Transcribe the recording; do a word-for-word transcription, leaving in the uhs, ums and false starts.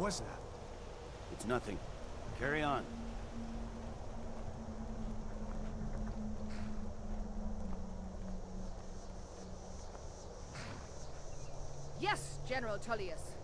was that? It's nothing. Carry on. Yes, General Tullius.